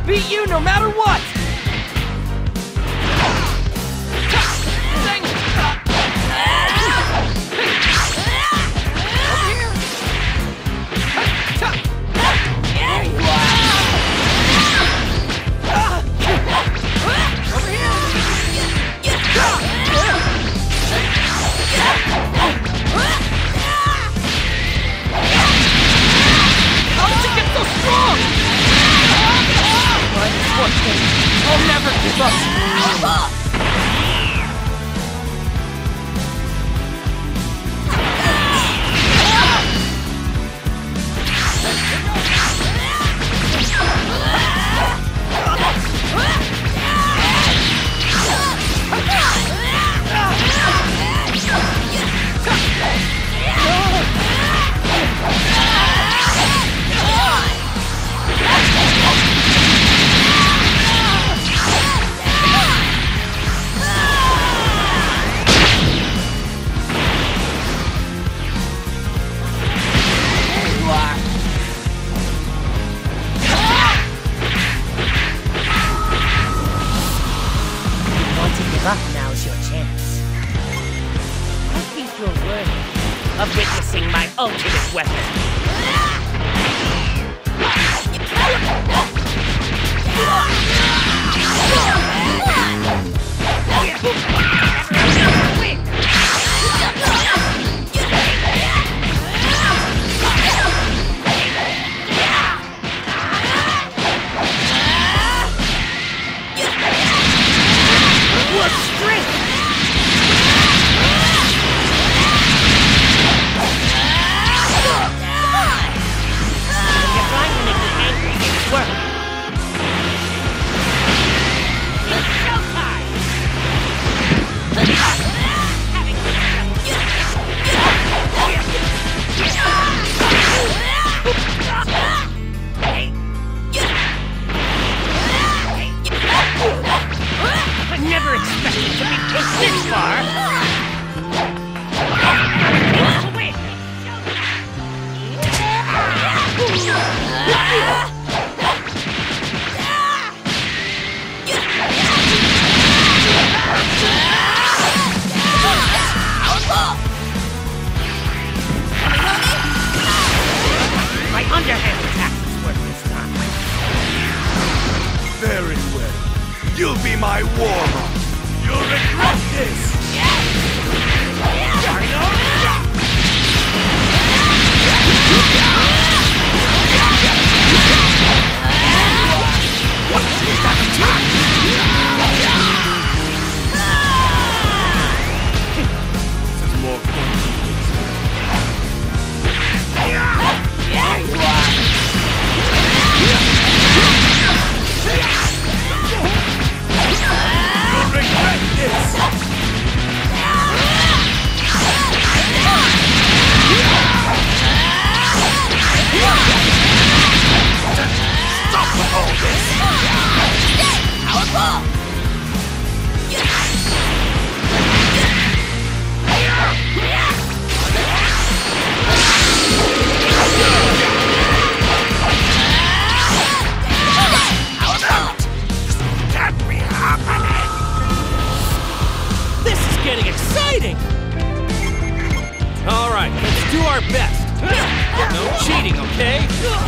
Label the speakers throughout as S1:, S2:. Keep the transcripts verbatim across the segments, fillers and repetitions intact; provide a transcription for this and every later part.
S1: beat you no matter what! I'll never give up!
S2: Now's your chance. I think you're worthy of witnessing my ultimate weapon. What strength! You're trying to make me angry and it's working. It's showtime! I never expected to be pushed this far! My underhand attack was worth this time.
S3: Very well. You'll be my warm-up. You'll regret this! What is that attack? This is more fun. You'll regret this! Stop with all this! Powerful! Can't be happening!
S1: This is getting exciting! Alright, let's do our best. No cheating, okay?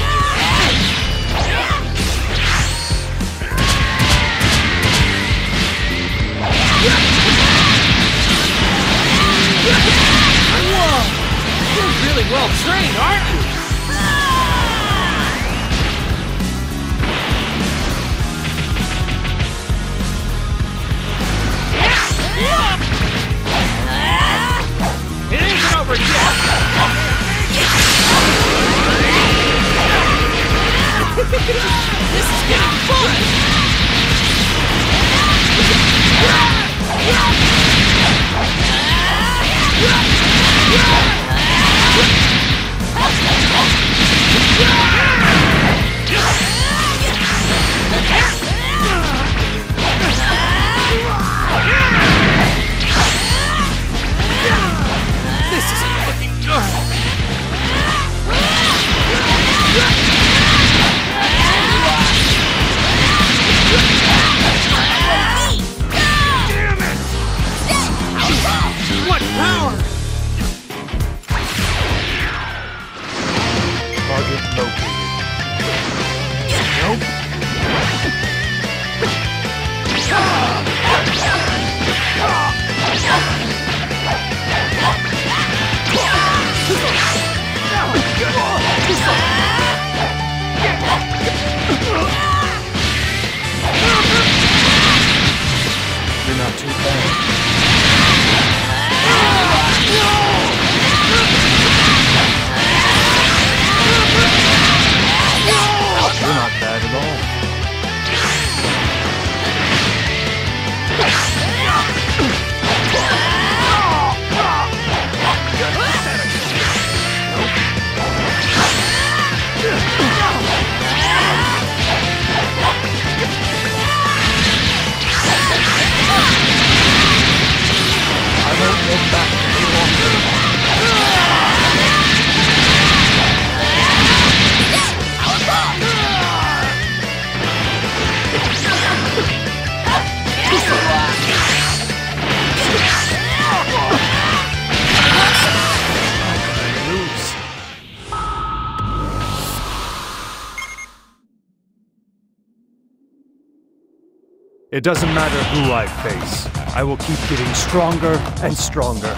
S1: Whoa! You're really well trained, aren't you? It isn't over yet! This is getting fun! This isn't looking good!
S4: It doesn't matter who I face. I will keep getting stronger and stronger.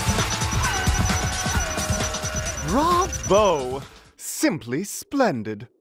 S5: Bravo! Simply splendid.